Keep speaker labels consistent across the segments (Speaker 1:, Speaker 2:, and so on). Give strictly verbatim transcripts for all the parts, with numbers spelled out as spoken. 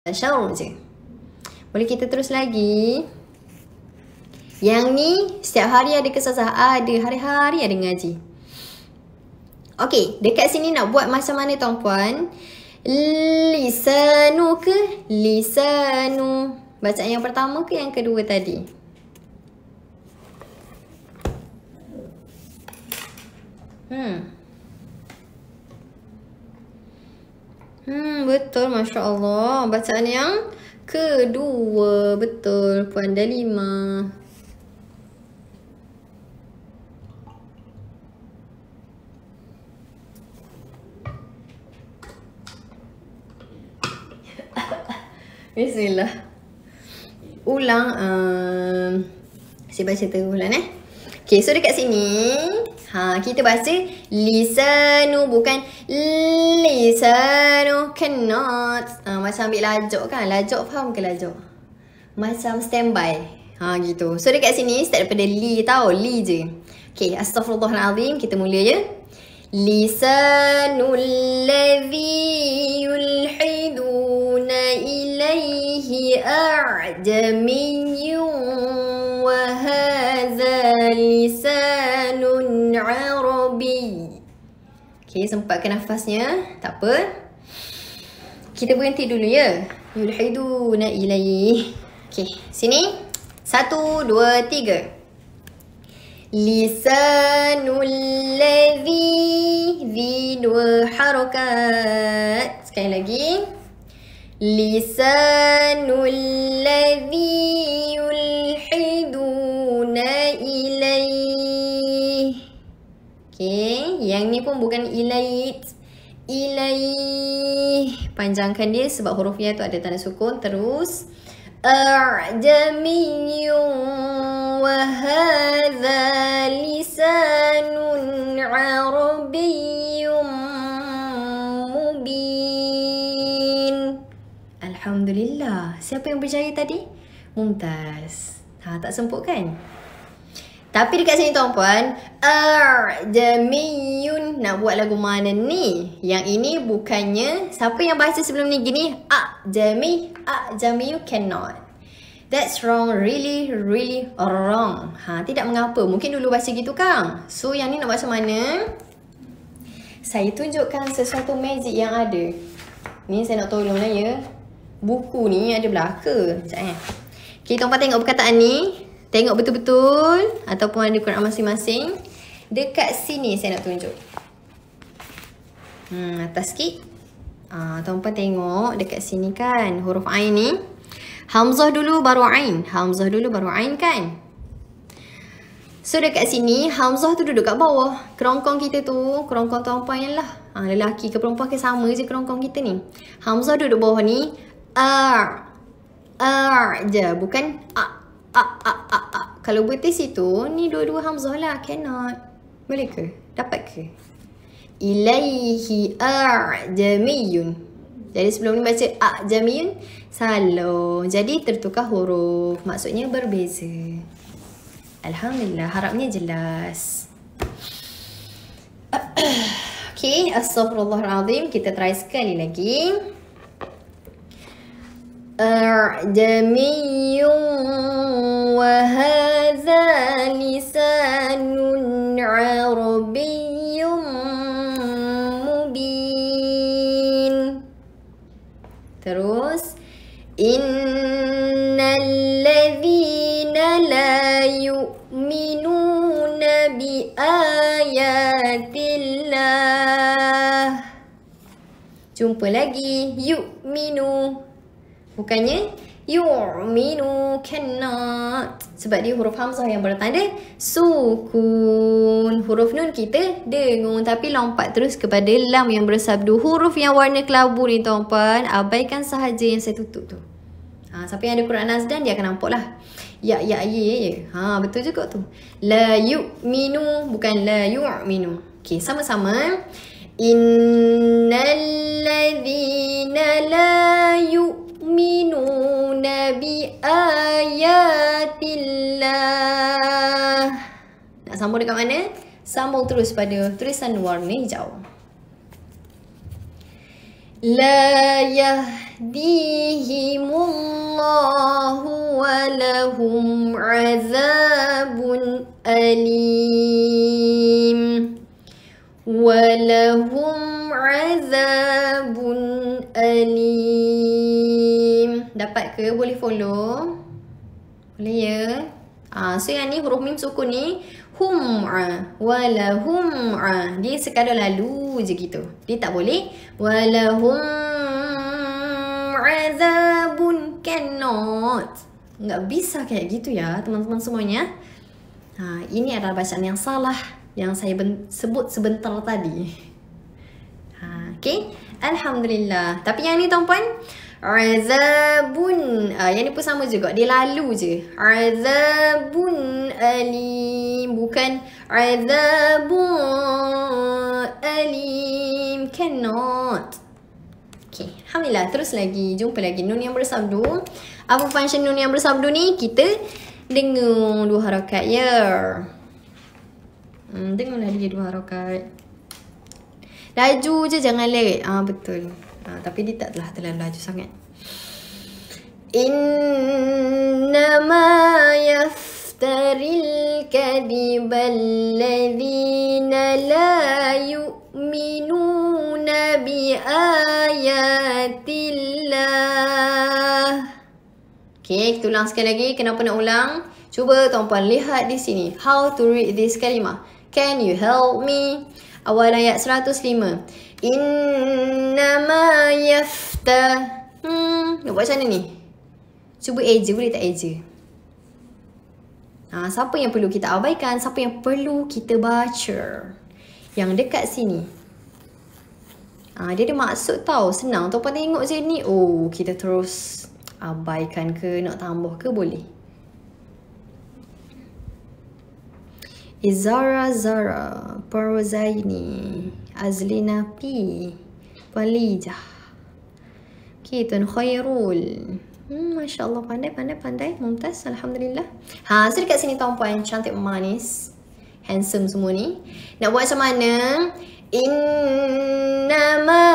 Speaker 1: Syaur je. Boleh kita terus lagi. Yang ni setiap hari ada kesasah, ada hari-hari ada ngaji. Okey, dekat sini nak buat macam mana tuan-puan? Lisanu ke lisanu? Bacaan yang pertama ke yang kedua tadi? Hmm. Hmm, betul, Masya Allah. Bacaan yang kedua, betul, Puan Dalima. Bismillah. Ulang. Um, saya baca terulang eh. Okay, so dekat sini. Ha, kita baca lisanu, bukan lisanu. Cannot. Ha, macam ambil lajak kan. Lajak faham ke lajak? Macam standby. Ha, gitu. So dekat sini start daripada li tau. Li je. Okay, astaghfirullahalazim. Kita mula je. Lisanul ladzi yulhiduna ilaihi a'jamiyyun wa hadza lisanun arabi. Okay, sempatkan nafasnya. Tak apa. Kita berhenti dulu ya. Yulhiduna ilaihi. Okay, sini. Satu, dua, tiga. Lisanul ladzi, zi dua harakat. Sekali lagi. Lisanul ladzi yulhiduna ilaih. Okay, yang ni pun bukan ilait. Ilaih. Panjangkan dia sebab huruf ya tu ada tanda sukun. Terus. A'jamiyyun wa hadza lisanun arabiyyun mubin. Alhamdulillah. Siapa yang berjaya tadi? Mumtaz. Ha, tak semput kan? Tapi dekat sini tuan-puan, A'jamiyyun nak buat lagu mana ni? Yang ini bukannya, siapa yang baca sebelum ni gini? A'jami, A'jamiyyun cannot. That's wrong, really, really wrong. Ha, tidak mengapa. Mungkin dulu baca gitu Kang. So yang ni nak baca mana? Saya tunjukkan sesuatu magic yang ada. Ni saya nak tolong lah ya. Buku ni ada belaka. Sekejap eh. Okay, tuan-puan tengok perkataan ni. Tengok betul-betul ataupun ada Quran masing-masing. Dekat sini saya nak tunjuk. Hmm, atas sikit. Ah, tuan-puan tengok dekat sini kan. Huruf Ain ni. Hamzah dulu baru Ain. Hamzah dulu baru Ain kan. So dekat sini Hamzah tu duduk kat bawah. Kerongkong kita tu, kerongkong tuan-puan yang lah. Ah, lelaki ke perempuan ke sama je kerongkong kita ni. Hamzah duduk bawah ni. Ar. Ar je. Bukan A. A, a, a, a. Kalau betul situ, ni dua-dua Hamzah lah. Cannot. Boleh ke? Dapat ke? Ilaihi a'jamiyyun. Jadi sebelum ni baca a'jamiyyun, salah. Jadi tertukar huruf. Maksudnya berbeza. Alhamdulillah. Harapnya jelas. Okay. Astaghfirullahaladzim. Kita try sekali lagi. A'jamiyyun wa hadza lisanun arabiyyun mubin. Terus innal ladzina la yu'minuna bi ayatillah. Jumpa lagi yu'minu. Bukannya yu'minu, cannot. Sebab dia huruf Hamzah yang bertanda sukun. Huruf nun kita dengung. Tapi lompat terus kepada lam yang bersabdu. Huruf yang warna kelabu ni tuan-puan. Abaikan sahaja yang saya tutup tu. Ha, siapa yang ada Quran Nazdan dia akan nampak lah. Ya, ya, ye, ye. Ha, betul juga tu. La yu'minu, bukan la yu'minu. Okay, sama-sama. Innal ladzina la yu'minu minuna bi ayatillah. Nak sambung dekat mana? Sambung terus pada tulisan warna hijau. La yahdihimullahu wa lahum azabun alim. Walahum azabun alim. Dapat ke? Boleh follow? Boleh ya? Ah, so yang ni huruf mim sukun ni hum'a, walahum'a. Dia sekadar lalu je gitu. Dia tak boleh walahum azabun, cannot. Enggak bisa kayak gitu ya teman-teman semuanya. Ha, ini adalah bacaan yang salah yang saya sebut sebentar tadi. Ha, okay. Alhamdulillah. Tapi yang ni tuan-puan, azabun. Ah, yang ni pun sama juga. Dia lalu je. Azabun alim. Bukan azabun alim. Cannot. Okay. Alhamdulillah. Terus lagi. Jumpa lagi. Nun yang bersabdu. Apa function nun yang bersabdu ni? Kita dengung dua harakat ya. Hmm, dengarlah dia dua harakat. Laju je, jangan late. Ah, betul. Ah, tapi dia tak telah terlalu laju sangat. Innama yaftaril kadhibal ladzina la yu'minuna bi ayatillah. Okay, kita ulang sekali lagi. Kenapa nak ulang? Cuba tuan-puan lihat di sini. How to read this kalimah. Can you help me? Awal ayat seratus lima. Innama yafta. Hmm, nak buat macam mana ni? Cuba eja, boleh tak eja? Ha, siapa yang perlu kita abaikan? Siapa yang perlu kita baca? Yang dekat sini. Ha, dia ada maksud tau. Senang. Tuan-puan tengok je ni. Oh, kita terus abaikan ke? Nak tambah ke? Boleh. Izara Zara, Parwazaini, Azlina P, Walijah. Okay, Tuan Khairul. Hmm, Masya Allah, pandai, pandai, pandai. Mumtaz, Alhamdulillah. Ha, so dekat sini tuan-puan, cantik manis. Handsome semua ni. Nak buat macam mana? Innama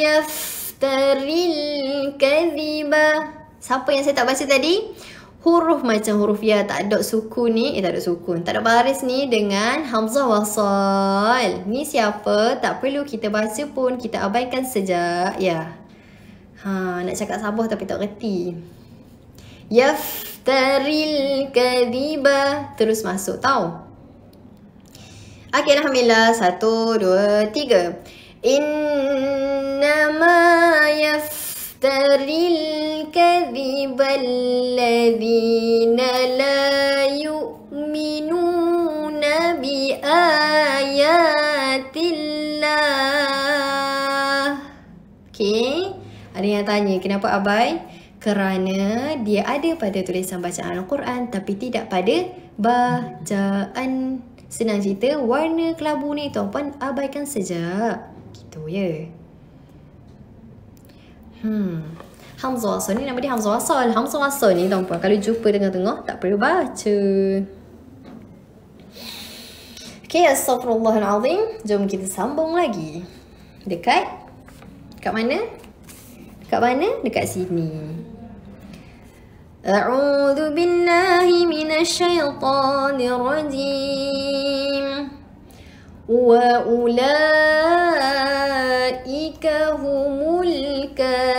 Speaker 1: yaftaril kadhiba. Siapa yang saya tak baca tadi? Huruf macam huruf ya, tak ada sukun ni, eh tak ada sukun, tak ada baris ni dengan hamzah wasal. Ni siapa? Tak perlu kita baca pun, kita abaikan sejak ya. Ha, nak cakap sabah tapi tak reti. Yaftaril kadhiba, terus masuk tau. Okay, Alhamdulillah. Satu, dua, tiga. Innama yaftaril kadhibal ladzina la yu'minuna bi ayatillah. Okay, ada yang tanya kenapa abai? Kerana dia ada pada tulisan bacaan Al-Quran tapi tidak pada bacaan. Senang cerita, warna kelabu ni tuan-puan abaikan sejak. Gitu ya. Hmm. Hamzah wasal ni nama dia hamzah wasal. Hamzah wasal ni tuan-puan kalau jumpa tengah-tengah tak perlu baca. Okay, astagfirullahalazim. Jom kita sambung lagi. Dekat? Dekat mana? Dekat mana? Dekat sini. A'udzu billahi minasyaitonir rajim. Wa ulaika humul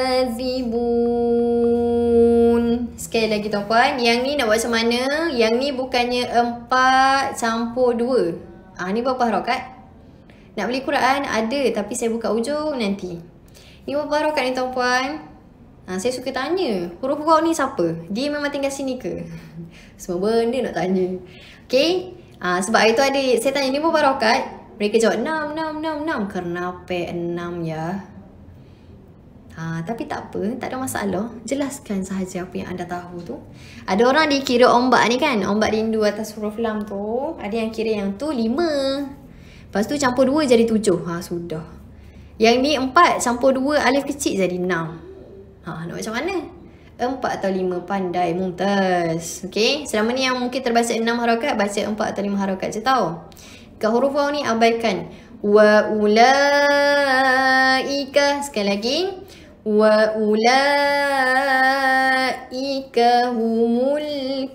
Speaker 1: kazibun. Sekali lagi tuan-puan, yang ni nak buat macam mana? Yang ni bukannya empat campur dua. Ah, ni berapa harakat? Nak beli Quran ada, tapi saya buka ujung nanti. Ni berapa harakat ni tuan-puan? Ha, saya suka tanya, huruf waw ni siapa? Dia memang tinggal sini ke? Semua benda nak tanya. Okay, ha, sebab itu ada, saya tanya ni berapa harakat? Mereka jawab enam, enam, enam, enam. Kenapa enam ya? Ha, tapi tak apa, tak ada masalah. Jelaskan sahaja apa yang anda tahu tu. Ada orang dikira ombak ni kan, ombak rindu atas huruf lam tu. Ada yang kira yang tu lima. Lepas tu campur dua jadi tujuh. Ha, sudah. Yang ni empat campur dua alif kecil jadi enam. Ha, nak macam mana? Empat atau lima, pandai, mumtaz. Okay, selama ni yang mungkin terbaca enam harakat, baca empat atau lima harakat je tau. Kat huruf waw ni abaikan Wa ulaika. Sekali lagi. Wa ulaika humul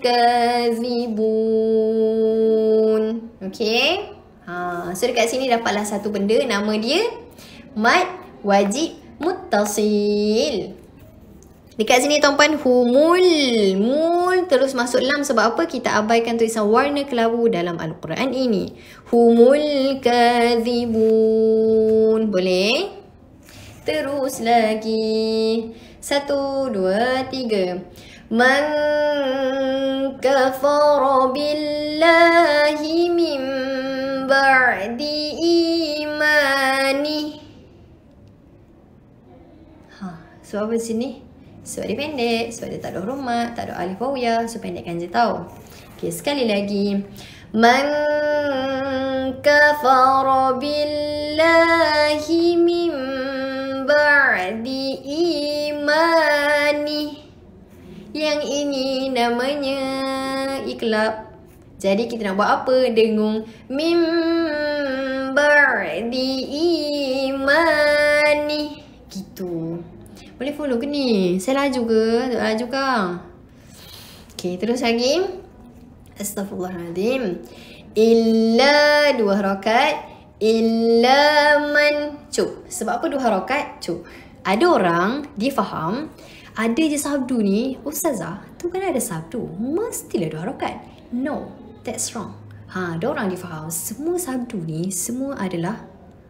Speaker 1: kazibun. Okay. Ha, so dekat sini dapatlah satu benda. Nama dia mad wajib muttasil. Dekat sini tuan-puan, humul. Mul terus masuk lam sebab apa? Kita abaikan tulisan warna kelabu dalam Al-Quran ini. Humul kadzibun. Boleh? Terus lagi. Satu, dua, tiga. Man kafara billahi min ba'di imani. Ha, so apa sini? Sebab dia pendek, sebab dia tak ada huruf, tak ada alif wawiyah, so pendekkan je tau. Okay, sekali lagi. Man kafara billahi min ba'di imani. Yang ini namanya iklab. Jadi kita nak buat apa? Dengung min ba'di imani. Gitu. Boleh follow ke ni? Saya laju ke? Tak laju ke? Okay, terus lagi. Astaghfirullahaladzim. Illa dua harakat. Illa man. Cuk. Sebab apa dua harakat? Cuk. Ada orang, dia faham, ada je sabdu ni. Ustazah, tu kan ada sabdu. Mestilah dua harakat. No, that's wrong. Ha, ada orang dia faham. Semua sabdu ni, semua adalah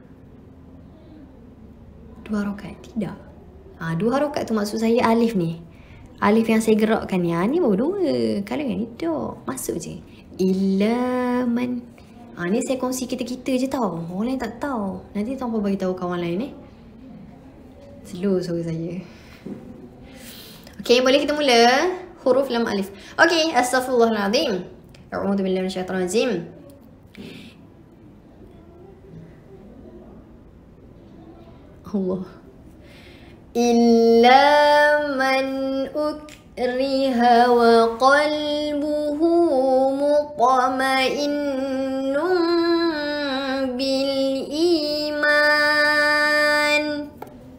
Speaker 1: dua harakat. Tidak. Ha, dua harokat tu maksud saya alif ni. Alif yang saya gerakkan ni. Ha, ni baru dua. Kalau yang ni tak. Masuk je. Illa man. Ha, ni saya kongsi kita-kita je tau. Orang lain tak tahu. Nanti tuan-puan bagi tahu kawan lain eh. Slow suara saya. Okay, boleh kita mula. Huruf lam alif. Okay, astaghfirullahaladzim. A'udzubillahi minasyaitonirrajim. Allah. Illa man ukriha wa qalbuhu mutma'innun bil iman.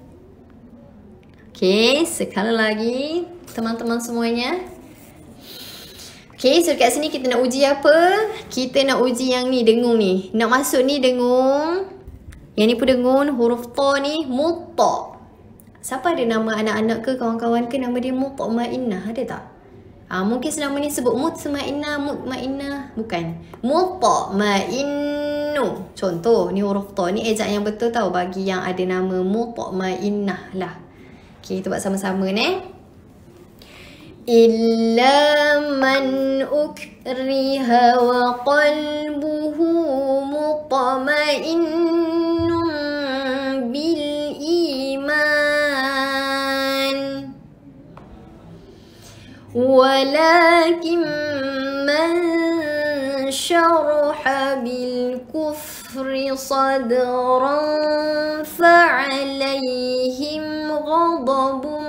Speaker 1: Okay, sekali lagi teman-teman semuanya. Okay, so kat sini kita nak uji apa? Kita nak uji yang ni, dengung ni. Nak masuk ni dengung. Yang ni pun dengung, huruf ta ni mutta. Siapa ada nama anak-anak ke kawan-kawan ke nama dia mutmainnah? Ada tak? Ha, mungkin selama ni sebut mutmainnah, mutmainnah. Bukan. Mutmainnu. Contoh, ni huruf ta. Ni ejak yang betul tau bagi yang ada nama mutmainnah lah. Okay, kita buat sama-sama ni. Illa man ukriha wa qalbuhu mutmainnun bil iman. Walakin man syaraha bil kufri sadran fa'alaihim ghadabun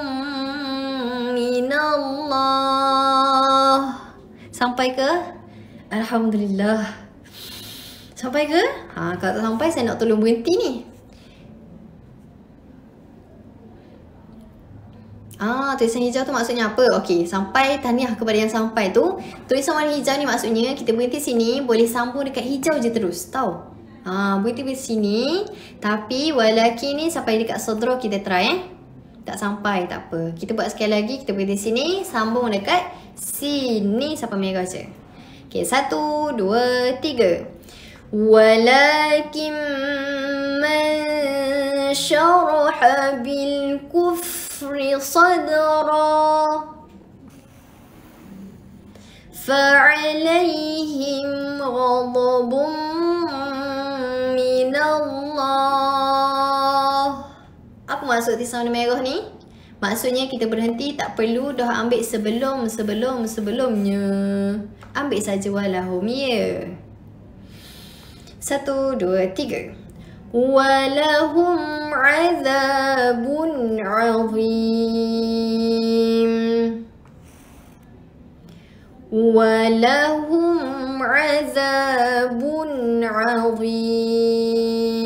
Speaker 1: minallah. Sampai ke? Alhamdulillah. Sampai ke? Ha, kalau tak sampai saya nak tolong berhenti ni. Ah, tulisan hijau tu maksudnya apa? Okey, sampai tahniah kepada yang sampai tu. Tulisan warna hijau ni maksudnya kita berhenti sini, boleh sambung dekat hijau je terus, tahu? Ah, berhenti di sini, tapi walakin ni sampai dekat sadra kita try eh. Tak sampai, tak apa. Kita buat sekali lagi, kita berhenti sini, sambung dekat sini sampai merah je. Okey, satu, dua, tiga. Walakin man syaraha bil kufri sadra fa'alaihim ghadabun minallah. Apa maksud tulisan warna merah ni? Maksudnya kita berhenti, tak perlu dah ambil sebelum, sebelum, sebelumnya. Ambil saja walahum ya. Satu, dua, tiga. Walahum azabun azim. Walahum azabun azim.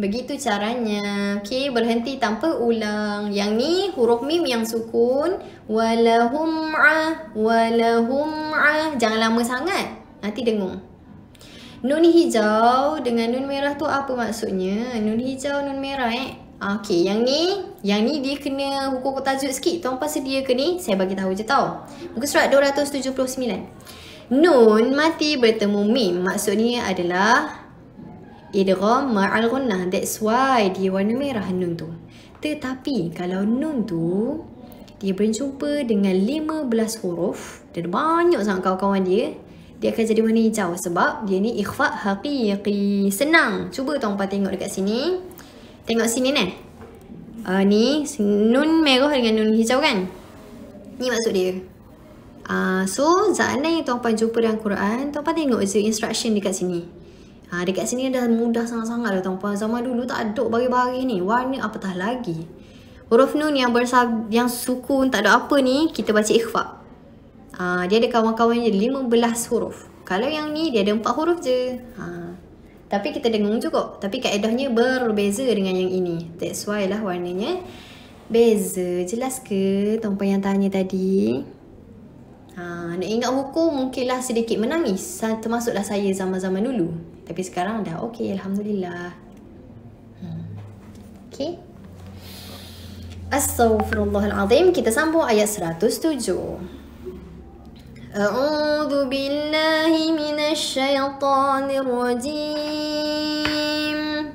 Speaker 1: Begitu caranya. Okay, berhenti tanpa ulang. Yang ni huruf mim yang sukun. Walahum'a, walahum'a. Jangan lama sangat, nanti dengung. Nun hijau dengan nun merah tu apa maksudnya? Nun hijau, nun merah eh. Okay, yang ni, yang ni dia kena hukum tajwid sikit. Tuan Puan sedia ke ni? Saya bagi tahu je tau. Muka surat dua ratus tujuh puluh sembilan. Nun mati bertemu mim. Maksudnya adalah idgham ma'al gunnah. That's why dia warna merah nun tu. Tetapi kalau nun tu dia berjumpa dengan lima belas huruf dan banyak sangat kawan-kawan dia, dia akan jadi warna hijau sebab dia ni ikhfa haqiqi. Senang. Cuba tuan Puan tengok dekat sini. Tengok sini ni. Uh, ni nun merah dengan nun hijau kan? Ni maksud dia. Uh, so seandainya tuan Puan jumpa dalam Quran, tuan Puan tengok je instruction dekat sini. Ha, dekat sini dah mudah sangat-sangat dah tuan Puan. Zaman dulu tak ada bagi-bagi ni. Warna apatah lagi. Huruf nun yang bersab yang sukun tak ada apa ni, kita baca ikhfa. Ha, dia ada kawan-kawan je lima belas huruf. Kalau yang ni dia ada empat huruf je. Ha, tapi kita dengung juga. Tapi kaedahnya berbeza dengan yang ini. That's why lah warnanya beza. Jelas ke tuan Puan yang tanya tadi? Ha, nak ingat hukum mungkinlah sedikit menangis. Termasuklah saya zaman-zaman dulu. Tapi sekarang dah okey, alhamdulillah. Hmm. Okey. Astaghfirullahalazim. Kita sambung ayat seratus tujuh. A'udzu billahi minasy syaithanir rajim.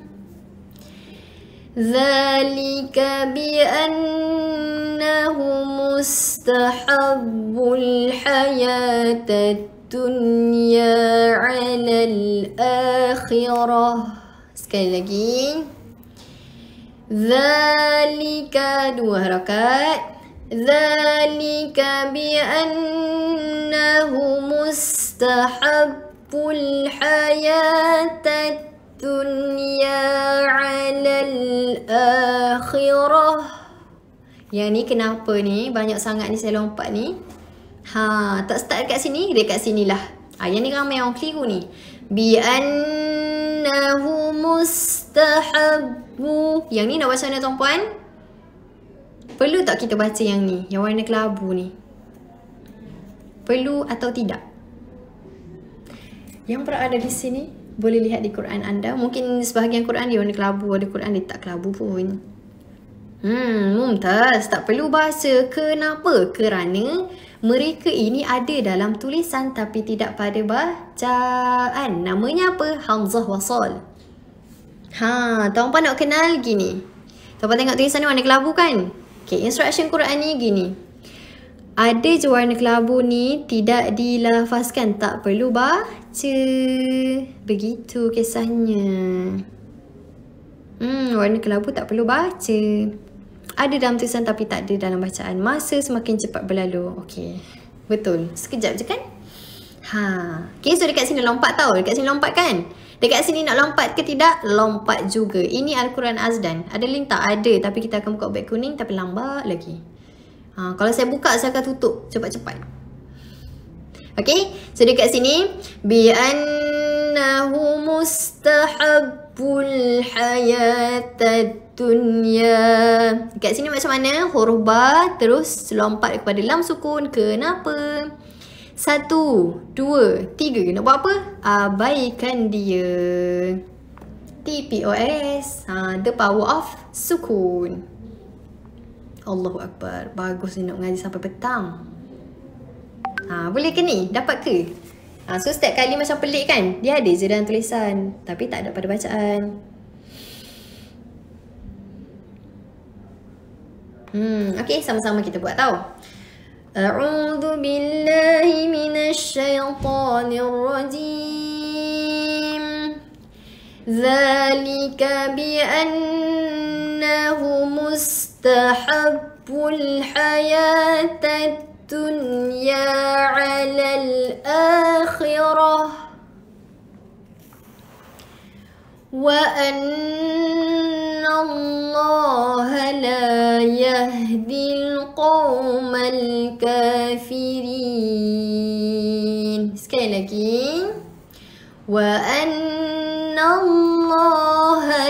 Speaker 1: Dzalika bi annahu mustahabbul hayatad dunya 'alal akhirah. Sekali lagi. Dzalika, dua harakat. Dzalika bi annahu mustahabbul hayatad dunya 'alal akhirah. Yang ni kenapa ni banyak sangat ni saya lompat ni? Ha, tak start dekat sini, dekat sinilah. Ha, yang ni ramai orang keliru ni. Bi annahu mustahabbu. Yang ni nak baca mana tuan Puan? Perlu tak kita baca yang ni, yang warna kelabu ni? Perlu atau tidak? Yang berada di sini boleh lihat di Quran anda. Mungkin sebahagian Quran dia warna kelabu, ada Quran dia tak kelabu pun. Hmm, mumtaz. Tak perlu baca. Kenapa? Kerana mereka ini ada dalam tulisan tapi tidak pada bacaan. Namanya apa? Hamzah wasal. Ha, tuan Puan nak kenal gini. Tuan Puan tengok tulisan ni warna kelabu kan? Okay, instruction Quran ni gini. Ada je warna kelabu ni tidak dilafazkan, tak perlu baca. Begitu kisahnya. Hmm, warna kelabu tak perlu baca. Ada dalam tulisan tapi tak ada dalam bacaan. Masa semakin cepat berlalu. Okey. Betul. Sekejap je kan? Ha. Okay, so dekat sini lompat tau. Dekat sini lompat kan? Dekat sini nak lompat ke tidak? Lompat juga. Ini Al-Quran Azdan. Ada link tak? Ada. Tapi kita akan buka back kuning tapi lambat lagi. Ha, kalau saya buka saya akan tutup cepat-cepat. Okey. So dekat sini. Bi annahu mustahabbul hayatad dunya. Dekat sini macam mana? Huruf ba terus lompat kepada lam sukun. Kenapa? Satu, dua, tiga. Nak buat apa? Abaikan dia. T P O S. Ha, the power of sukun. Allahu Akbar. Bagus ni nak mengaji sampai petang. Ha, boleh ke ni? Dapat ke? Ha, so setiap kali macam pelik kan? Dia ada je dalam tulisan. Tapi tak ada pada bacaan. Hmm, okey, sama-sama kita buat tau. A'udzu billahi minasy syaithanir rajim. Dzalika bi annahu mustahabbul hayatad dunya 'alal akhirah. Wa anna Allah la yahdil qawmal kafirin. Sekali lagi. Wa anna Allah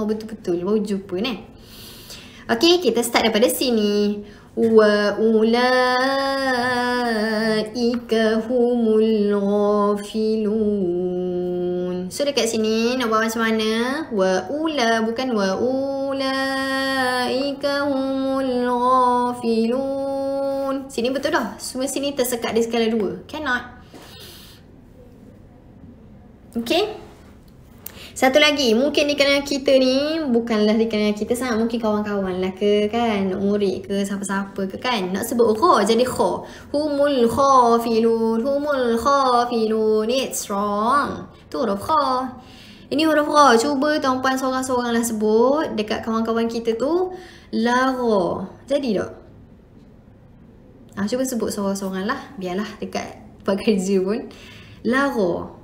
Speaker 1: dengar betul-betul. Baru jumpa ni. Okay, kita start daripada sini. Wa ulaika humul ghafilun. So dekat sini nak buat macam mana? Wa ula, bukan wa ulaika humul ghafilun. Sini betul dah. Semua sini tersekat di skala dua. Cannot. Okay. Satu lagi, mungkin di kalangan kita ni, bukanlah di kalangan kita sangat, mungkin kawan-kawan lah ke kan, murid ke, siapa-siapa ke kan, nak sebut kha jadi kha. Humul khafilun, humul khafilun. It's wrong. Tu huruf kha. Ini huruf kha. Cuba tuan-puan seorang-seorang lah sebut dekat kawan-kawan kita tu. Lara. Jadi tak? Ha, cuba sebut seorang-seorang lah. Biarlah dekat buat kerja pun. Lara.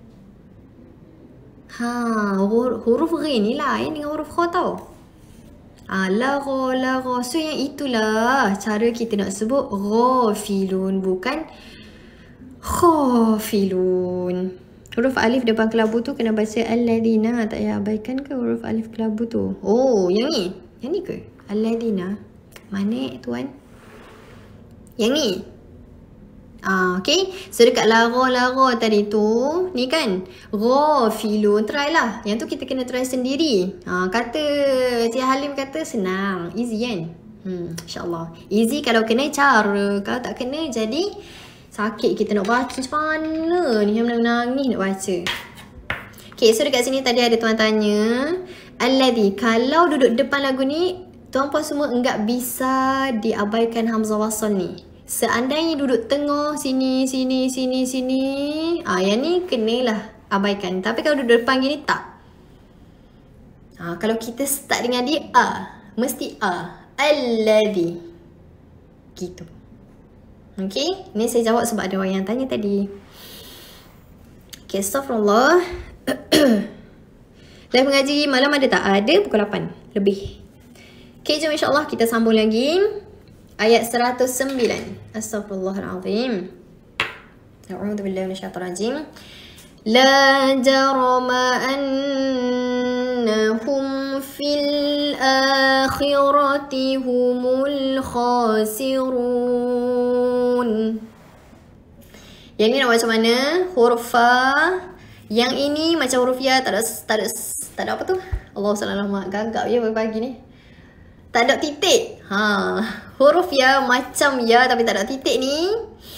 Speaker 1: Ha, huruf, huruf ri ni lain dengan huruf kha tau. Ha, lara, lara. So yang itulah cara kita nak sebut ghafilun, bukan khafilun. Huruf alif depan kelabu tu kena baca alladina. Tak payah abaikan ke huruf alif kelabu tu? Oh, yang ni. Yang ni ke? Alladina. Mana tuan? Yang ni. Ah, okay. So dekat lara-lara tadi tu, ni kan ghafilun. Try lah. Yang tu kita kena try sendiri. Ah, kata Cik Halim kata senang. Easy kan? Hmm, InsyaAllah. Easy kalau kena cara. Kalau tak kena jadi sakit kita nak baca. Macam mana ni? Yang menangis nak baca. Okay, so dekat sini tadi ada tuan tanya alladhi. Kalau duduk depan lagu ni, tuan puan semua enggak bisa diabaikan hamzah wasal ni. Seandainya duduk tengah sini, sini, sini, sini, ah, yang ni kenalah abaikan. Tapi kalau duduk depan gini tak. Ah, kalau kita start dengan dia a, mesti a. Alladhi. Gitu. Okay, ni saya jawab sebab ada orang yang tanya tadi. Okay, astaghfirullah. Live mengaji malam ada tak? Ada pukul lapan lebih. Okay, jom insyaAllah kita sambung lagi. Ayat seratus sembilan. Astaghfirullahalazim. A'udzu billahi minasyaitonir rajim. La jarama annahum fil akhirati humul khasirun. Yang ni nak macam mana? Huruf fa. Yang ini macam huruf ya, tak ada tak ada tak ada apa tu? Allah subhanahu gagap ya pagi ni. Tak ada titik. Ha, huruf ya macam ya tapi tak ada titik ni.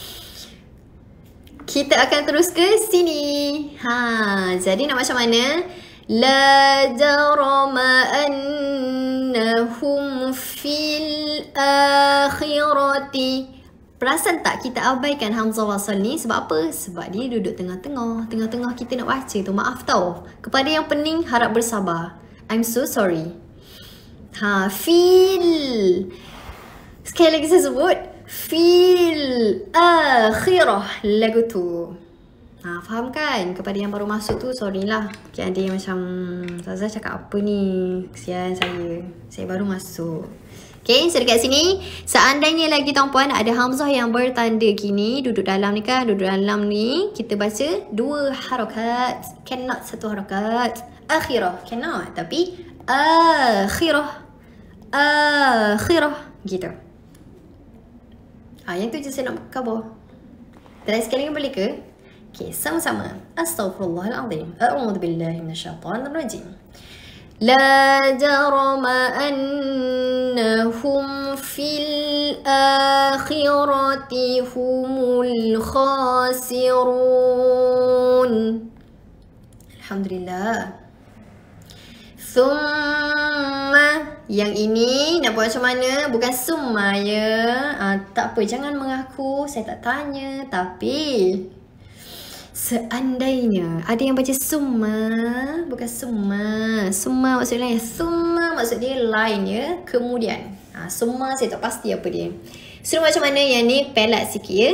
Speaker 1: Kita akan terus ke sini. Ha, jadi nak macam mana? La jarama annahum fil akhirati. Perasan tak kita abaikan hamzah wasal ni sebab apa? Sebab dia duduk tengah-tengah. Tengah-tengah kita nak baca tu. Maaf tau. Kepada yang pening harap bersabar. I'm so sorry. Ha, fil. Sekali lagi saya sebut. Fil akhirah lagu tu. Ha, faham kan? Kepada yang baru masuk tu, sorry lah. Okay, ada yang macam, Zaza cakap apa ni? Kesian saya. Saya baru masuk. Okay, so dekat sini, seandainya lagi tuan-puan ada hamzah yang bertanda gini, duduk dalam ni kan, duduk dalam ni, kita baca dua harakat. Cannot satu harakat. Akhirah, cannot. Tapi, akhirah. Akhirah. Gitu. Ah, yang tu je saya nak cover. Try sekali lagi boleh ke? Okay, sama-sama. Astaghfirullahalazim. A'udzu billahi minasyaitonir rajim. La jarama annahum fil akhirati humul khasirun. Alhamdulillah. Summa. Yang ini nak buat macam mana? Bukan summa ya. Ah, tak apa, jangan mengaku saya tak tanya. Tapi seandainya ada yang baca summa, bukan summa. Summa maksudnya summa maksud dia lain ya. Kemudian. Ah, summa saya tak pasti apa dia. So macam mana yang ni pelat sikit ya.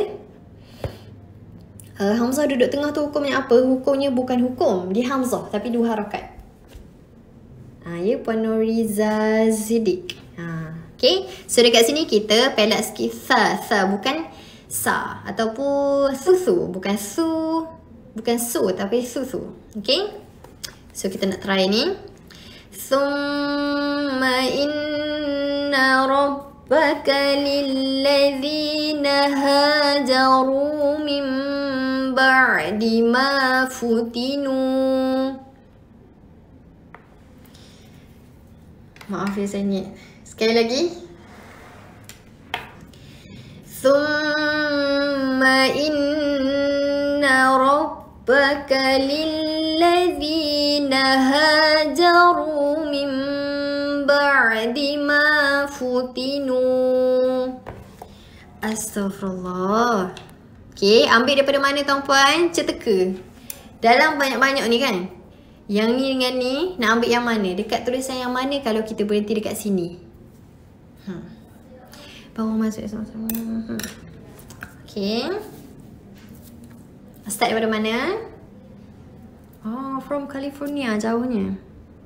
Speaker 1: Uh, hamzah duduk tengah tu hukumnya apa? Hukumnya bukan hukum. Dia hamzah tapi dua harakat. Ha, ya, Puan Noriza Zidik. Ha, okay. So dekat sini kita pelat sikit sa. Sa bukan sa. Ataupun susu. Bukan su. Bukan su tapi susu. Okay. So kita nak try ni. Thumma inna rabbaka lillazina hajaru min ba'di ma futinu. Maaf ya saya ni. Sekali lagi. Thumma inna rabbaka lillazina hajaru min ba'di ma futinu. Astaghfirullah. Okay, ambil daripada mana tuan-puan? Ceteka. Dalam banyak-banyak ni kan? Yang ni dengan ni, nak ambil yang mana? Dekat tulisan yang mana kalau kita berhenti dekat sini? Hmm. Bawa masuk sama-sama. Hmm. Okay. Start daripada mana? Oh, from California, jauhnya.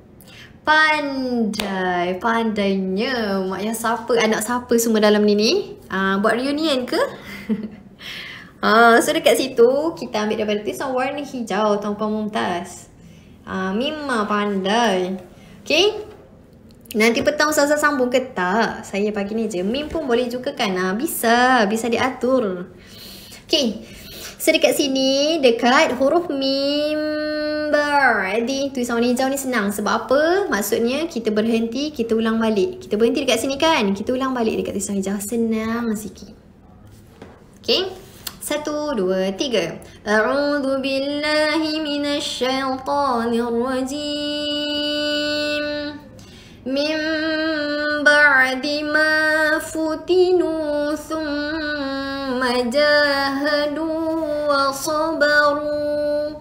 Speaker 1: Pandai, pandainya. Mak yang siapa, anak siapa semua dalam ni ni? Uh, buat reunion ke? Ha, so dekat situ kita ambil daripada tulisan warna hijau Tuan Puan Mumtaz. Ha, Mimma pandai. Okay. Nanti petang Ustazah sambung ke tak? Saya pagi ni je. Mim pun boleh juga kan? Ha, bisa. Bisa diatur. Okay. So dekat sini, dekat huruf mim ba'di, tulisan warna hijau ni senang. Sebab apa? Maksudnya kita berhenti, kita ulang balik. Kita berhenti dekat sini kan? Kita ulang balik dekat tulisan hijau. Senang sikit. Okay. Satu, dua, tiga. A'udhu billahi minasyaitanir rajim. Min ba'di ma futinu thumma jahadu wa sabaru.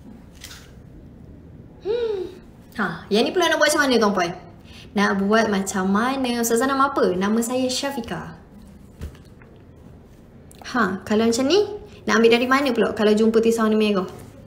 Speaker 1: Hmm. Ha, yang ni pula nak buat macam mana tuan puan? Nak buat macam mana? Ustazah nama apa? Nama saya Syafiqah. Ha, kalau macam ni nak ambil dari mana pula kalau jumpa tulisan warna merah?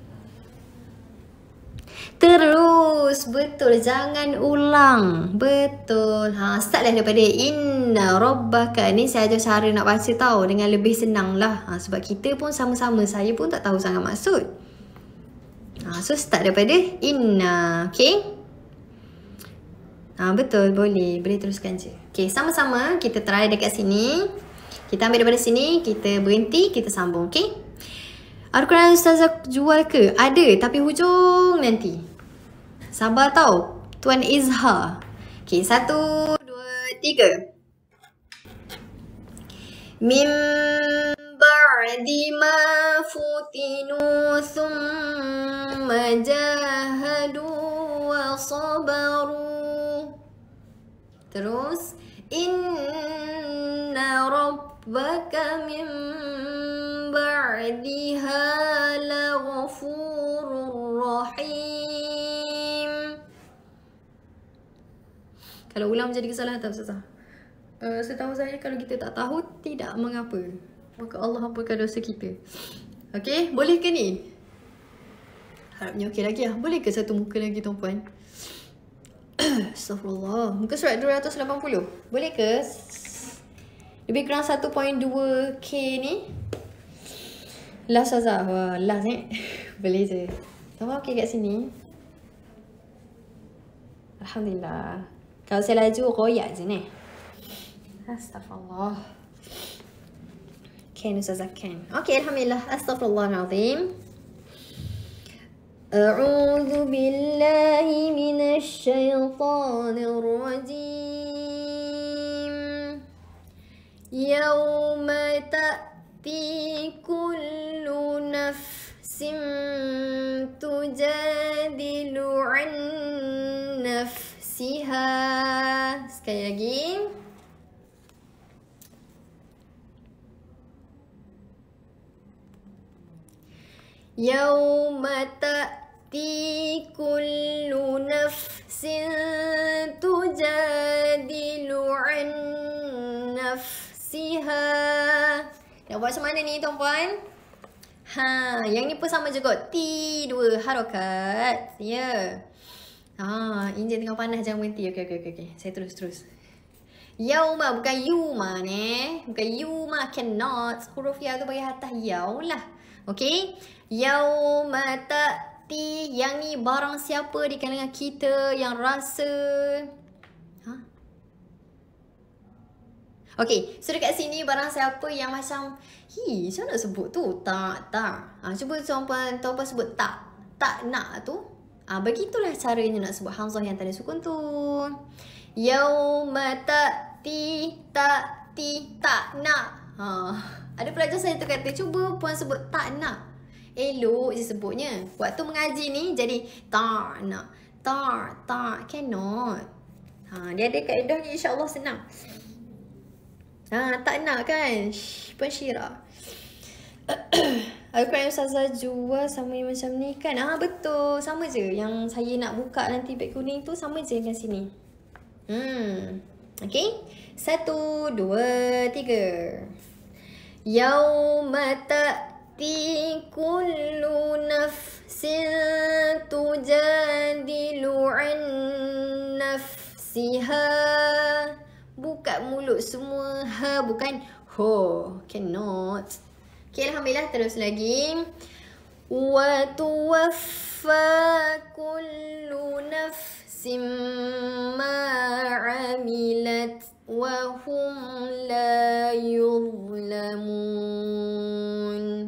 Speaker 1: Terus, betul, jangan ulang. Betul. Ha, startlah daripada inna rabbaka. Ni saya ajar cara nak baca tahu dengan lebih senang lah. Ha, sebab kita pun sama-sama, saya pun tak tahu sangat maksud. Ha, so start daripada inna. Okay. Ha, betul, boleh. Boleh teruskan je. Okay, sama-sama kita try dekat sini. Kita ambil daripada sini, kita berhenti, kita sambung. Okay. Al-Quran Ustazah jual ke? Ada, tapi hujung nanti. Sabar tau, Tuan Izhar. Okay, satu, dua, tiga. Min ba'di ma futinu thumma jahadu wa sabaru. Terus, inna rabbaka min ba'diha laghafurur rahim. Kalau ulang menjadi kesalahan tak Ustazah? Uh, setahu saya kalau kita tak tahu, tidak mengapa. Maka Allah ampunkan dosa kita. Okay, boleh ke ni? Harapnya okey lagi lah. Boleh ke satu muka lagi tuan puan? Astaghfirullah. Muka surat dua ratus lapan puluh. Boleh ke? Lebih kurang satu perpuluhan dua K ni. Last Ustazah. Wah, last ni. Boleh je. Sama okey kat sini. Alhamdulillah. Kalau saya laju, royak je ni. Astaghfirullah. Ken Ustazah Ken. Okay, Alhamdulillah. Astaghfirullahaladzim. A'udhu billahi minasyaitanir rajim. Yawma ta'ti kullu nafsim tujadilu an nafsiha. Sekali lagi. Yawma ta'ti kullu nafsin tujadilu an nafsiha. Nak buat macam mana ni tuan puan? Ha, yang ni pun sama juga. Ti dua harakat. Ya. Yeah. Ha, enjin tengah panas, jangan berhenti. Okey okey okey okey. Saya terus terus. Yauma bukan yuma ni. Bukan yuma, cannot. Huruf ya tu bagi atas yaw lah. Okey. Yauma ta'ti, yang ni barang siapa di kalangan kita yang rasa. Ha? Okey, so dekat sini barang siapa yang macam, hi, macam nak sebut tu? Tak, tak. Ha, cuba tuan-puan, tuan-puan sebut tak. Tak nak tu. Ah, begitulah caranya nak sebut hamzah yang tak ada sukun tu. Yauma ta'ti, ta'ti, tak nak. Ha, ada pelajar saya tu kata, cuba puan sebut tak nak. Elok je sebutnya. Waktu mengaji ni jadi tak nak. Tak, tak, cannot. Ha, dia ada kaedahnya, insya-Allah senang. Ha, tak nak kan? Shh, pensyirah. Al-Quran Ustazah jual sama yang macam ni kan? Ah, betul. Sama je. Yang saya nak buka nanti beg kuning tu sama je dengan sini. Hmm. Okay. Satu, dua, tiga. Yauma ta'ti kullu nafsin tujadilu an nafsiha. Buka mulut semua. Ha, bukan ho. Cannot. Okay, alhamdulillah. Terus lagi. Wa tuwaffa kullu nafsim ma 'amilat wa hum la yuzlamun.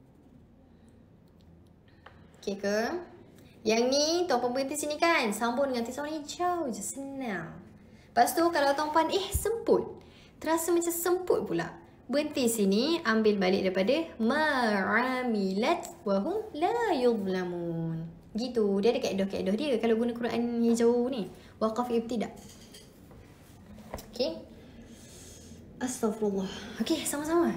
Speaker 1: Okay ke? Yang ni tuan-puan berhenti sini kan? Sambung dengan tulisan warna hijau je, senang. Lepas tu kalau tuan-puan eh semput, terasa macam semput pula, berhenti sini, ambil balik daripada ma'amilat wa hum la yuzlamun. Gitu, dia ada kaedah-kaedah dia kalau guna Quran hijau ni. Waqaf ibtida. Okay. Astaghfirullah. Okay, sama-sama.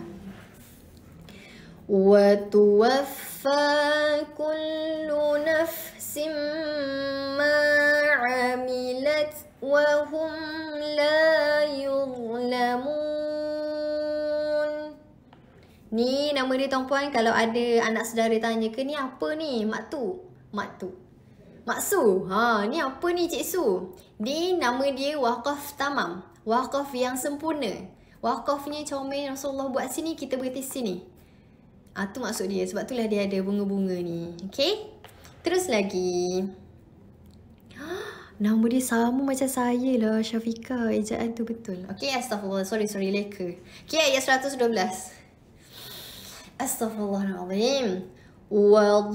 Speaker 1: Wa tuwaffa kullu nafsim ma 'amilat wa hum la yuzlamun. Ni nama dia tuan-puan, kalau ada anak saudara tanya ke ni apa ni? Maktu. Maktu. Maksu. Ha, ni apa ni Cik Su? Dia nama dia waqaf tamam. Waqaf yang sempurna. Waqafnya comel Rasulullah buat sini, kita berhenti sini. Ah, tu maksud dia. Sebab itulah dia ada bunga-bunga ni. Okay. Terus lagi. Nama dia sama macam saya lah, Syafiqah. Ejaan tu betul. Okay, astaghfirullah. Sorry, sorry. Leka. Okay, ayat seratus dua belas. Astaghfirullahaladzim. Wa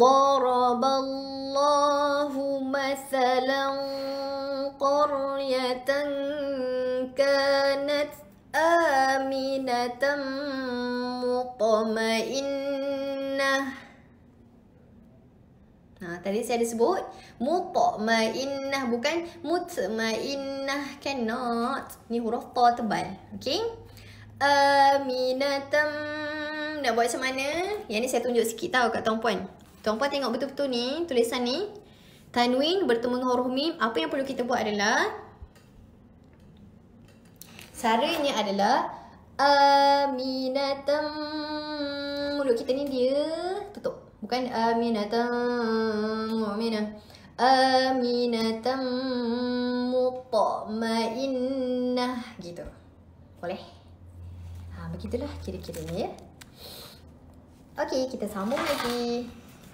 Speaker 1: daraballahu mathalan qaryatan kanat aminatan mutmainnah. Nah, tadi saya ada sebut mutmainnah, bukan mutmainnah, cannot. Ni huruf ta tebal. Okay. Aminatan. Nak buat macam mana? Yang ni saya tunjuk sikit tau kat tuan-puan. Tuan-puan tengok betul-betul ni, tulisan ni. Tanwin bertemu dengan huruf mim. Apa yang perlu kita buat adalah, caranya adalah Aminatam. Mulut kita ni dia tutup. Bukan Aminatam Aminah. Aminatam mutmainnah. Gitu. Boleh? Ha, begitulah kira-kiranya ya. Okey, kita sambung lagi.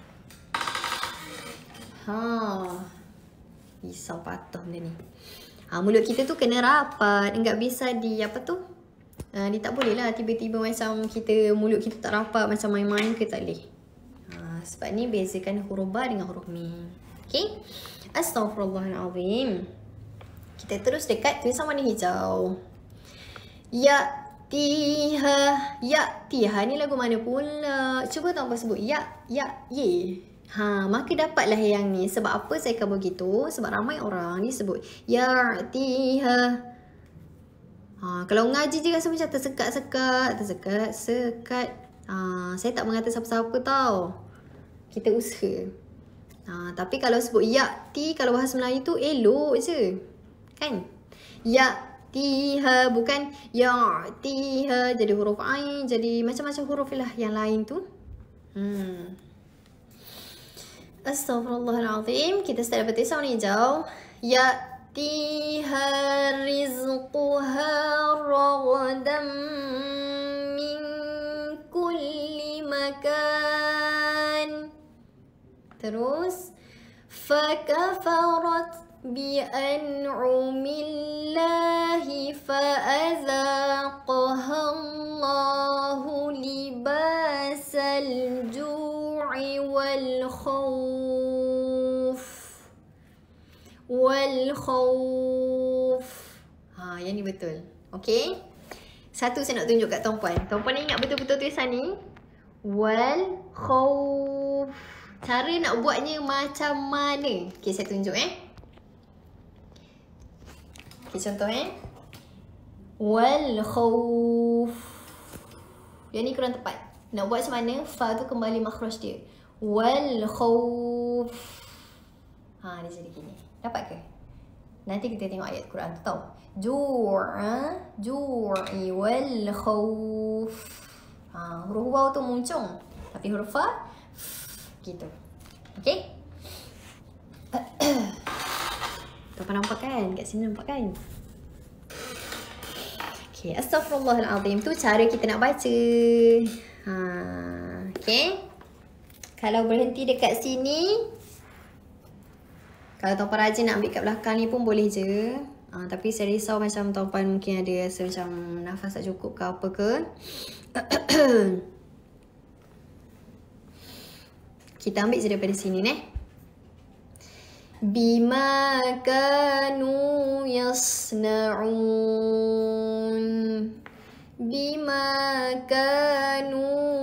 Speaker 1: Ha. Risau patah benda ni. Ha, mulut kita tu kena rapat. Enggak bisa di apa tu? Ha, dia tak boleh lah tiba-tiba macam kita, mulut kita tak rapat macam main-main ke, tak boleh. Ha, sebab ni bezakan huruf ba dengan huruf mim. Okay. Astaghfirullahaladzim. Kita terus dekat tulisan warna hijau. Ya. Tiha, ya, tiha ni lagu mana pula? Cuba tuan-puan sebut ya, ya, ye. Ha, maka dapatlah yang ni. Sebab apa saya kata begitu? Sebab ramai orang ni sebut ya, tiha. Ha, kalau ngaji je rasa macam tersekat-sekat, tersekat, sekat. Ha, saya tak mengata siapa-siapa tau. Kita usaha. Ha, tapi kalau sebut ya, ti, kalau bahasa Melayu tu elok je. Kan? Ya, tiha, bukan ya tiha jadi huruf ain, jadi macam-macam huruf lah yang lain tu. Hmm. Astaghfirullahaladzim. Kita start dapat tulisan warna hijau. Ya tiha rizquha ragadan min kulli makan. Terus fakafarat بأنعم الله فأذاقها الله لباس الجوع والخوف والخوف. Ha, yang ni betul. Okay. Satu saya nak tunjuk kat tuan-puan. Tuan-puan ingat betul-betul tulisan ni. Wal khawf. Cara nak buatnya macam mana? Okay, saya tunjuk eh. Okay, contoh eh. Wal khawf. Yang ni kurang tepat. Nak buat macam mana? Fa tu kembali makhraj dia. Wal khawf. Ha, dia jadi gini. Dapat ke? Nanti kita tengok ayat Quran tu tau. Ju'a, ju'i wal khawf. Ha, huruf waw tu muncung. Tapi huruf fa gitu. Okay? Tuan-puan nampak kan? Kat sini nampak kan? Okay, astaghfirullahaladzim. Tu cara kita nak baca. Ha, okay. Kalau berhenti dekat sini, kalau tuan-puan rajin nak ambil kat belakang ni pun boleh je. Ha, tapi saya risau macam tuan-puan mungkin ada rasa macam nafas tak cukup ke apa ke. Kita ambil je daripada sini ni. Bima kanu yasna'un. Bima kanu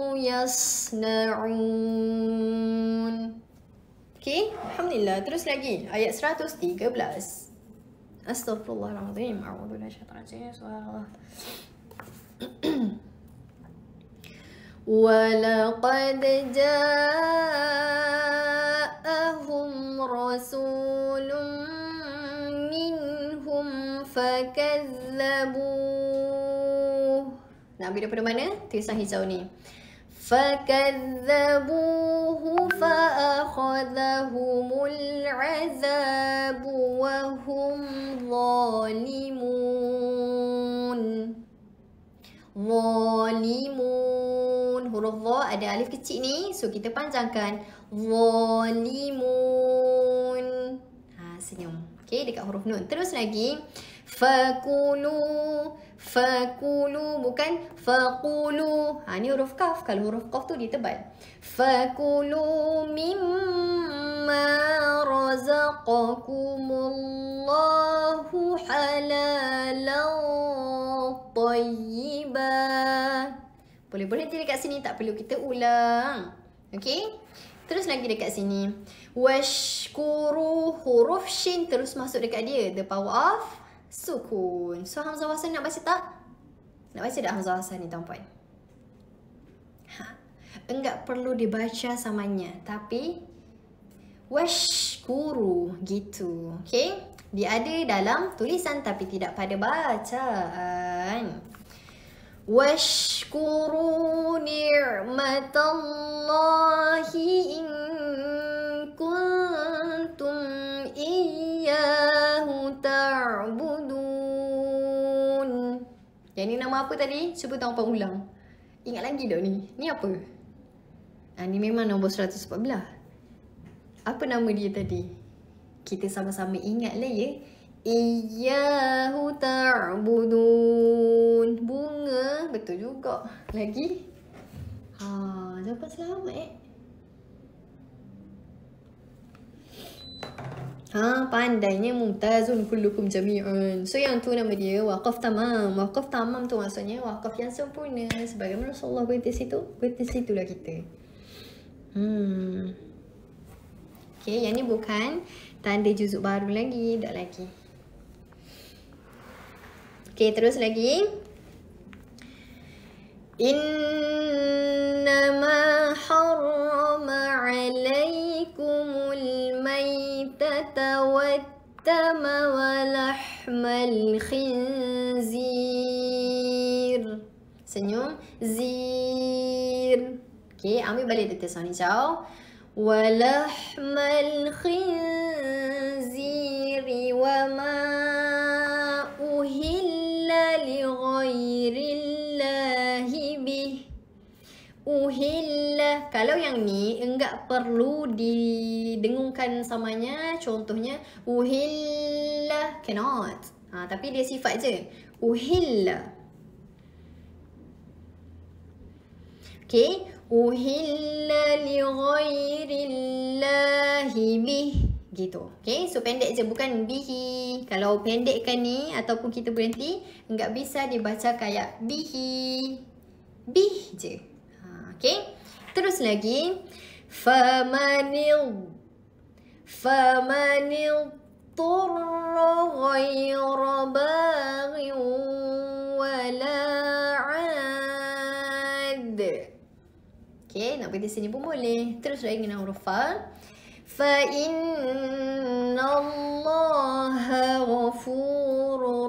Speaker 1: yasna'un. Okay, alhamdulillah. Terus lagi ayat seratus tiga belas. Astaghfirullahaladzim. A'udzubillahi minasyaitonir rajim. وَلَقَدْ جَاءَهُمْ رَسُولٌ مِّنْهُمْ فَكَذَّبُوهُ. Nak ambil daripada mana? Tulisan hijau ni. فَكَذَّبُوهُ فَأَخَذَهُمُ الْعَذَابُ وَهُمْ ظَالِمُونَ. Zalimun. Huruf dha ada alif kecil ni, so kita panjangkan. Zalimun. Ha, senyum. Okay, dekat huruf nun. Terus lagi. Fakulu. Fakulu. Bukan fakulu. Ha, ni huruf kaf. Kalau huruf kaf tu dia tebal. Fakulu mimma razaqakumullahu halalan tayyibah. Boleh berhenti dekat sini, tak perlu kita ulang. Okay. Terus lagi dekat sini. Washkuru. Huruf shin terus masuk dekat dia. The power of sukun. So hamzah wasal nak baca tak? Nak baca tak hamzah wasal ni tuan-puan? Ha. Enggak perlu dibaca samanya. Tapi washkuru. Gitu. Okay. Dia ada dalam tulisan tapi tidak pada bacaan. Washkuru ni'matallahi in kuntum iyyahu ta'budun. Yang ni nama apa tadi? Cuba tuan-puan ulang. Ingat lagi tak ni? Ni apa? Ha, ni memang nombor seratus empat belas. Apa nama dia tadi? Kita sama-sama ingatlah ya. Iyyahu ta'budun. Bunga. Betul juga. Lagi. Ha, jawapan selamat eh. Ha, pandainya mumtazun kullukum jami'un. So yang tu nama dia waqaf tamam. Waqaf tamam tu maksudnya waqaf yang sempurna. Sebagaimana Rasulullah berhenti situ, berhenti situlah kita. Hmm. Okay, yang ni bukan tanda juzuk baru lagi. Tak lagi. Okay, terus lagi. Innama harrama alaikumul maitata wattama walahmal khinzir. Senyum. Zir. Okay, ambil balik detik sound hijau. Walahmal khinziri wa ma uhilla li ghairillahi bih. Uhilla. Kalau yang ni enggak perlu didengungkan samanya. Contohnya uhilla cannot. Ha, tapi dia sifat je. Uhilla. Okay. Uhilla li ghairillahi bih. Gitu. Okay. So pendek je. Bukan bihi. Kalau pendekkan ni ataupun kita berhenti, enggak bisa dibaca kayak bihi. Bih je. Ha, okay. Terus lagi. Famanil. Famanil turra ghaira baghin wala 'ad. Okay, nak berhenti sini pun boleh. Terus lagi dengan huruf fa. Fa innallaha ghafurur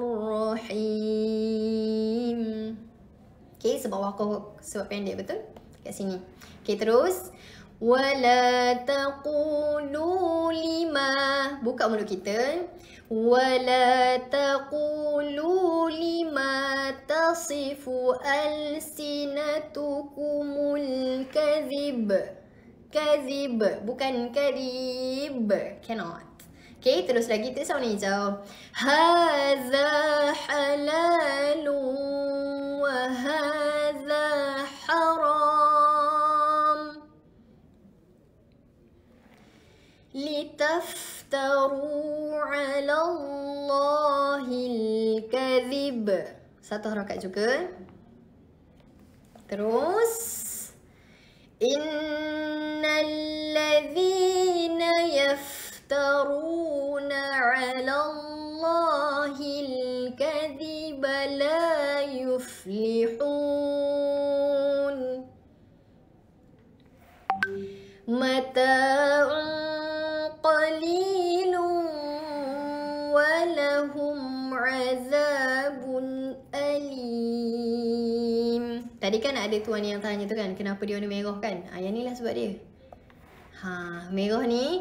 Speaker 1: rahim. Okay, sebab wakaf sebab pendek betul kat sini. Okay, terus wala taqulu lima. Buka mulut kita. ولا تقولوا لما تصف ألسنتكم الكذب. Kazib, bukan kadib. Cannot. Okay, terus lagi tulis warna hijau. Hadza halalun wa hadza haram. Litaftaru ala Allahil kadhib. Satu harakat juga. Terus Innal ladzina yaftaruna 'ala Allahil kadhiba la yuflihun. Mata'un qalilun wa lahum 'adzabun alim. Tadi kan ada tuan yang tanya tu kan, kenapa dia warna merah kan? Ha, yang ni lah sebab dia. Ha, merah ni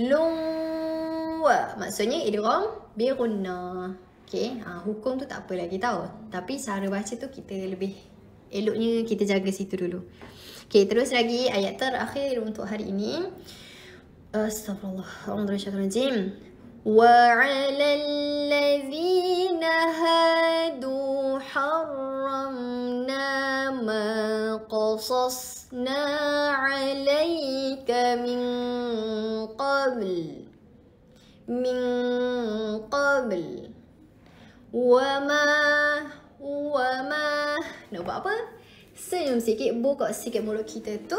Speaker 1: luwa. Maksudnya idgham bi gunna. Okey, ha, hukum tu tak apa lagi tahu. Tapi cara baca tu kita lebih eloknya kita jaga situ dulu. Okey, terus lagi ayat terakhir untuk hari ini. Astagfirullah. Alhamdulillah. Wa 'alal ladzina hadu harramna ma qasasna 'alayka min qabl min qabl wa ma wa ma. Nak buat apa? Senyum sikit, buka sikit mulut kita tu.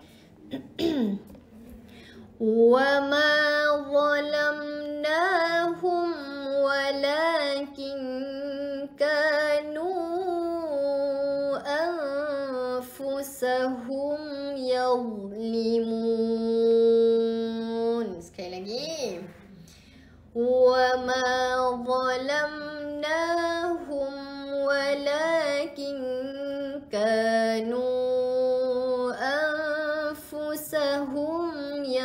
Speaker 1: Wa ma zalamnahum walakin kanu anfusahum yadhlimun. Sekali lagi. Wa ma zalamnahum walakin kanu anfusahum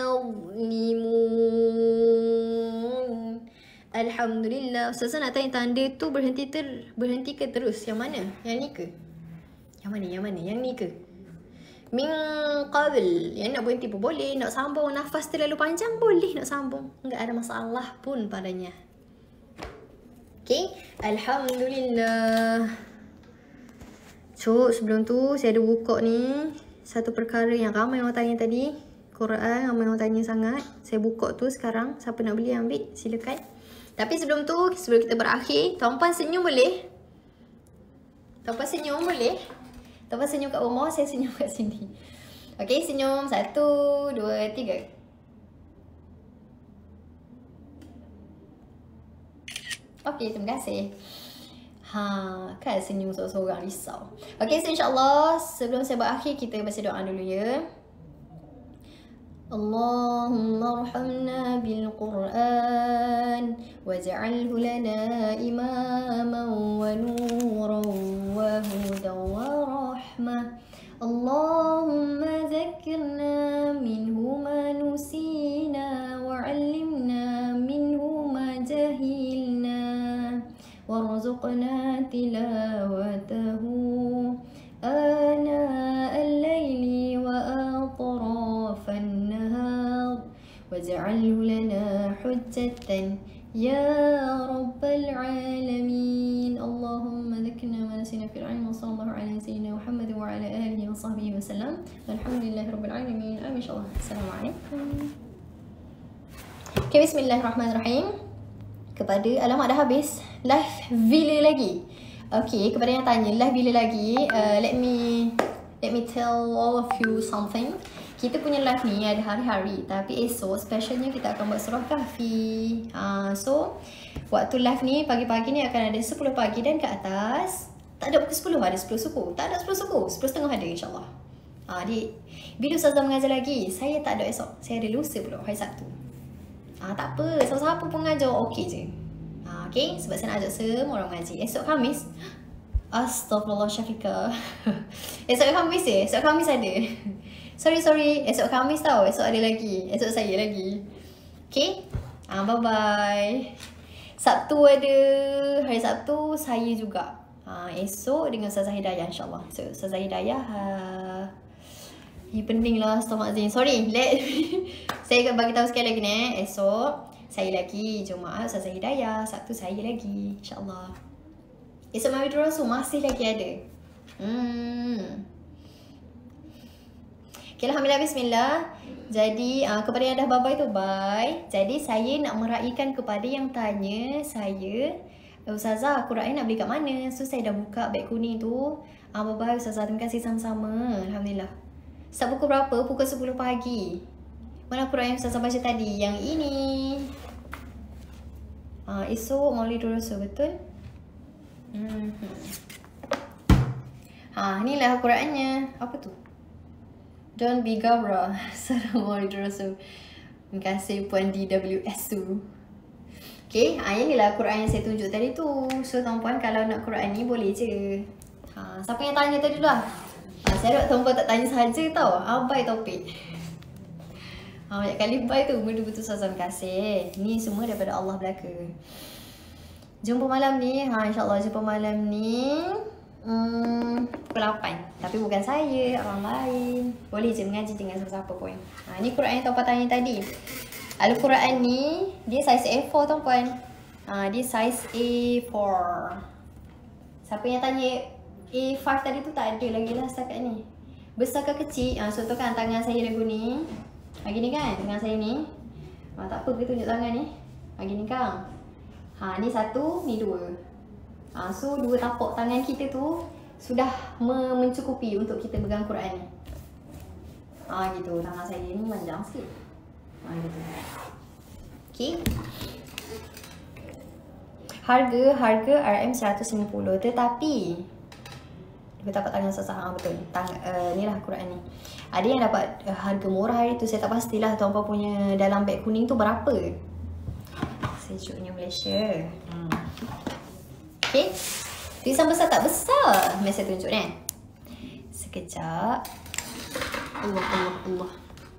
Speaker 1: yadhlimun. Alhamdulillah. Ustazah nak tanya tanda tu berhenti ter berhenti ke terus? Yang mana? Yang ni ke? Yang mana? Yang mana? Yang ni ke? Min qabl. Yang nak berhenti pun boleh. Nak sambung nafas terlalu panjang boleh nak sambung. Enggak ada masalah pun padanya. Okay. Alhamdulillah. So sebelum tu saya ada buka ni satu perkara yang ramai orang tanya tadi. Quran, ramai orang tanya sangat. Saya buka tu sekarang. Siapa nak beli ambil, silakan. Tapi sebelum tu, sebelum kita berakhir, tuan-puan senyum boleh? Tuan-puan senyum boleh? Tuan-puan senyum kat rumah, saya senyum kat sini. Okey, senyum. Satu, dua, tiga. Okey, terima kasih. Ha, kan senyum seorang-seorang risau. Okey, so insyaAllah sebelum saya berakhir, kita baca doa dulu ya. اللهم ارحمنا بالقرآن واجعله لنا إماما ونورا وهدى ورحمة. اللهم ذكرنا منه ما نسينا وعلمنا منه ما جهلنا وارزقنا تلاوته آناء الليل وأطراف النهار واجعله لنا حجة يا رب العالمين. اللهم ذكرنا ما نسينا في العلم وصلى الله على سيدنا محمد وعلى آله وصحبه وسلم والحمد لله رب العالمين. آمين. إن شاء الله. السلام عليكم. Okay, bismillahirrahmanirrahim. Kepada alamak dah habis live bila lagi. Okay, kepada yang tanya live bila lagi, uh, let me let me tell all of you something. Kita punya live ni ada hari-hari, tapi esok specialnya kita akan buat surah kahfi. uh, So waktu live ni pagi-pagi ni akan ada sepuluh pagi dan ke atas. Tak ada pukul sepuluh, ada sepuluh suku. Tak ada sepuluh suku, sepuluh setengah ada insyaAllah. uh, di, Bila Ustazah mengajar lagi, saya tak ada esok. Saya ada lusa pula hari Sabtu. uh, Tak apa, siapa-siapa pun mengajar okey je. uh, Okay, sebab saya nak ajak semua orang mengaji. Esok Khamis, Astaghfirullah Syafiqah. Esok Khamis je, esok Khamis ada. Sorry, sorry. Esok Khamis tau. Esok ada lagi. Esok saya lagi. Okay? Ah, bye-bye. Sabtu ada, hari Sabtu saya juga. Ha, esok dengan Ustazah Hidayah insyaAllah. So, Ustazah Hidayah, uh, ini penting lah Astaghfirullahaladzim. Sorry, let saya akan bagi tahu sekali lagi ni. Esok saya lagi, Jumaat Ustazah Hidayah, Sabtu saya lagi insyaAllah. Esok Mawlidul Rasul masih lagi ada. Hmm. Okay, Alhamdulillah, bismillah. Jadi uh, kepada yang dah bye-bye tu bye. Jadi saya nak meraihkan kepada yang tanya saya, Ustazah, Quran nak beli kat mana? So saya dah buka beg kuning tu. uh, Bye-bye Ustazah, terima kasih sama-sama. Alhamdulillah. Start pukul berapa? Pukul sepuluh pagi. Mana Quran yang Ustazah baca tadi? Yang ini. uh, Esok Maulidul Rasul, betul? hmm. Ha, inilah Qurannya. Apa tu? Don't be gabra. Assalamualaikum Rasul. Terima kasih Puan D W S tu. Okay, ha, inilah Quran yang saya tunjuk tadi tu. So tuan-puan kalau nak Quran ni boleh je. Ha, siapa yang tanya tadi dulu lah? Ha, saya harap tuan-puan tak tanya sahaja tau. Ha, bye topik. Ha, banyak kali bye tu. Betul-betul Ustazah, terima kasih. Ni semua daripada Allah belaka. Jumpa malam ni. Ha, InsyaAllah jumpa malam ni. Hmm, pukul lapan. Tapi bukan saya, orang lain. Boleh je mengaji dengan siapa-siapa pun. Ha, ni Quran yang tuan-puan tanya tadi. Al-Quran ni dia saiz A four tuan-puan. Ha, dia saiz A four. Siapa yang tanya A five tadi tu tak ada lagi lah setakat ni. Besar ke kecil? Ha, so tu kan tangan saya lagu ni. Ha, gini kan tangan saya ni. Ha, tak apa kita tunjuk tangan ni. Ha, gini kan. Ha, ni satu, ni dua. Ha, so dua tapak tangan kita tu sudah mencukupi untuk kita pegang Quran ni. Ha, gitu. Tangan saya ni panjang sikit. Ha, gitu. Okay. Harga, harga R M seratus lima puluh. Tetapi dia tapak tangan Ustazah. Ha, betul. Tang, uh, ni lah Quran ni. Ada yang dapat uh, harga murah hari tu. Saya tak pastilah tuan-puan punya dalam beg kuning tu berapa. Sejuknya Malaysia. Hmm. Okay. Tulisan besar tak besar. Mari saya tunjuk kan. Sekejap. Allah, Allah, Allah.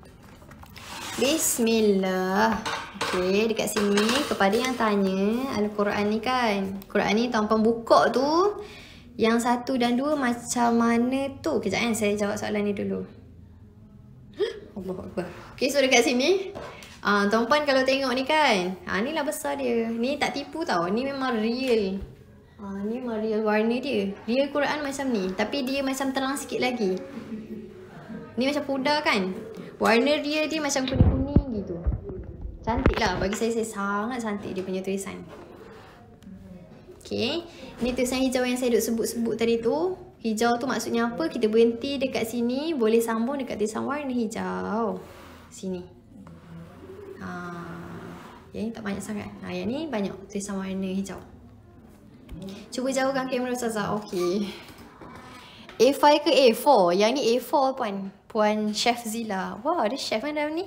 Speaker 1: Bismillah. Okay, dekat sini kepada yang tanya Al-Quran ni kan. Quran ni tuan-puan buka tu. Yang satu dan dua macam mana tu? Kejap kan, saya jawab soalan ni dulu. Allah Akbar. Okay, so dekat sini. Ah, tuan-puan kalau tengok ni kan. Ah, ni lah besar dia. Ni tak tipu tau. Ni memang real. Ah, ni memang real warna dia. Real Quran macam ni. Tapi dia macam terang sikit lagi. Ni macam pudar kan. Warna real dia macam kuning-kuning gitu. Cantik lah. Bagi saya, saya sangat cantik dia punya tulisan. Okay. Ni tulisan hijau yang saya duk sebut-sebut tadi tu. Hijau tu maksudnya apa? Kita berhenti dekat sini. Boleh sambung dekat tulisan warna hijau. Sini. Ha. Yang ni tak banyak sangat. Ha, yang ni banyak tulisan warna hijau. Cuba jauhkan kamera Ustazah. Okey. A five ke A four? Yang ni A four puan. Puan Chef Zila. Wah, ada chef kan dalam ni.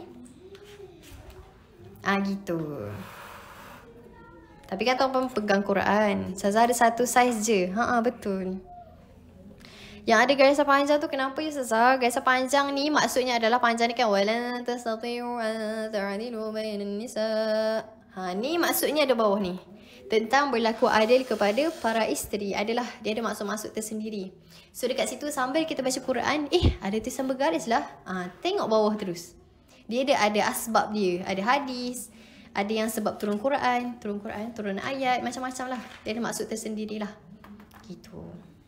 Speaker 1: Ah, gitu. Tapi kan tuan-puan pegang Quran. Ustazah ada satu saiz je. Ha, betul. Yang ada garisan panjang tu kenapa ya Ustazah? Garisan panjang ni maksudnya adalah panjang ni kan. Wala tastati'u an ta'dilu bainan nisa. Ha, ni maksudnya ada bawah ni. Tentang berlaku adil kepada para isteri. Adalah dia ada maksud-maksud tersendiri. So dekat situ sambil kita baca Quran, eh ada tulisan bergaris lah. Ha, tengok bawah terus. Dia ada ada asbab dia. Ada hadis. Ada yang sebab turun Quran. Turun Quran, turun ayat. Macam-macam lah. Dia ada maksud tersendiri lah. Gitu.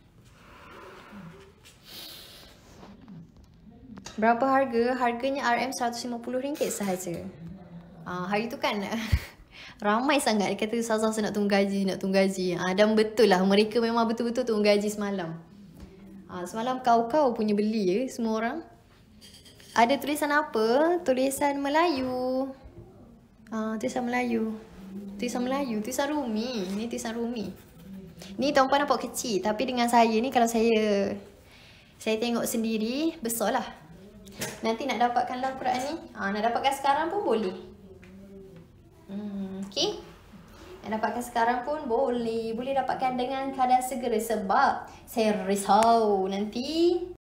Speaker 1: Berapa harga? Harganya R M seratus lima puluh ringgit sahaja. Ha, hari tu kan ramai sangat dia kata Ustazah saya nak tunggu gaji, nak tunggu gaji. Ha, dan betul lah mereka memang betul-betul tunggu gaji semalam. Ha, semalam kau-kau punya beli ya semua orang. Ada tulisan apa? Tulisan Melayu. Ha, tulisan Melayu. Tulisan Melayu, tulisan Rumi. Ni tulisan Rumi. Ni tuan-puan nampak kecil. Tapi dengan saya ni kalau saya saya tengok sendiri, besar lah. Nanti nak dapatkan lah Quran ni. Ha, nak dapatkan sekarang pun boleh. Hmm, okay. Nak dapatkan sekarang pun boleh. Boleh dapatkan dengan keadaan segera. Sebab saya risau nanti